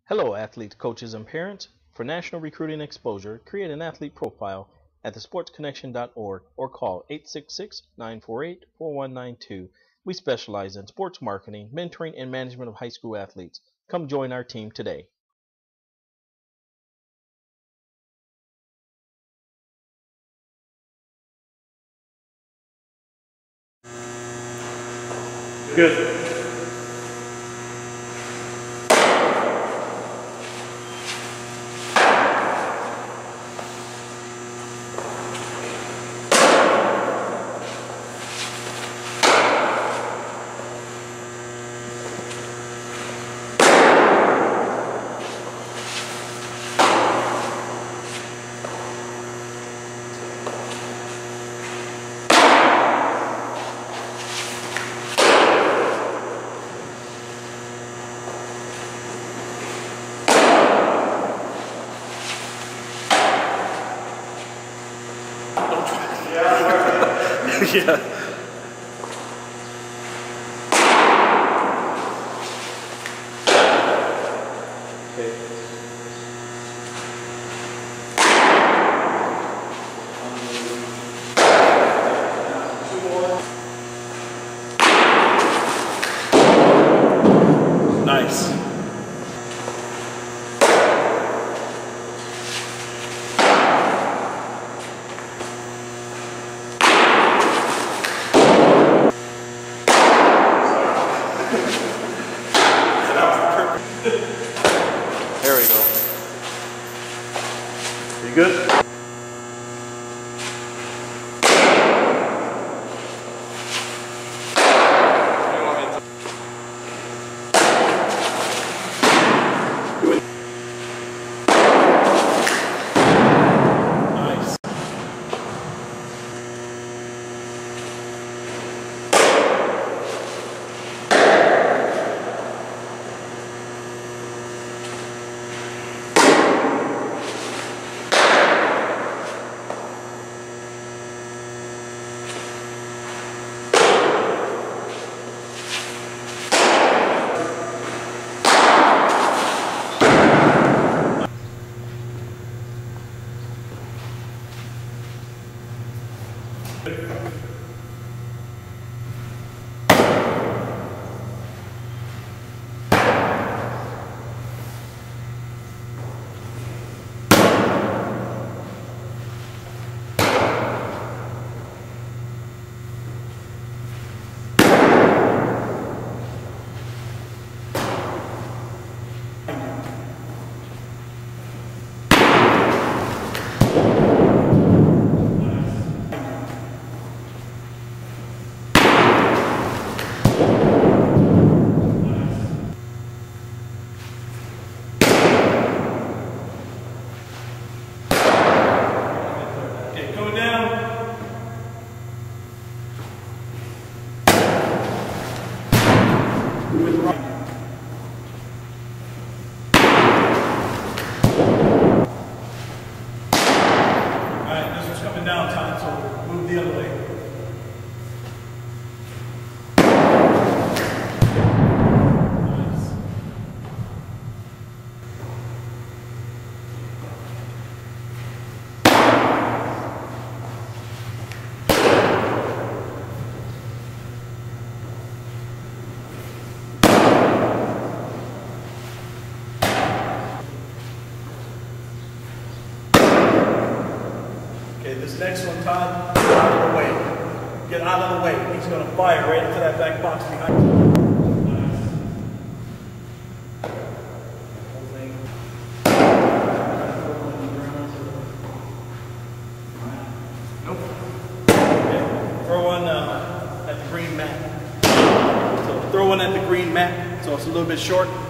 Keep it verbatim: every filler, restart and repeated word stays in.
Hello, athletes, coaches, and parents. For national recruiting exposure, create an athlete profile at the sports connection dot org or call eight six six, nine four eight, four one nine two. We specialize in sports marketing, mentoring, and management of high school athletes. Come join our team today. Good. Yeah. Okay. Nice. There we go. You good? Nice. Down time, so move the other way. Nice. Okay, this next one, Todd, get out of the way. Get out of the way. He's going to fire right into that back box behind you. Nope. Okay. Throw one uh, at the green mat. So throw one at the green mat, so it's a little bit short.